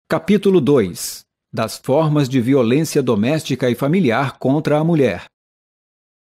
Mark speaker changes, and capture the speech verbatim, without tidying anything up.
Speaker 1: Capítulo dois. Das formas de violência doméstica e familiar contra a mulher.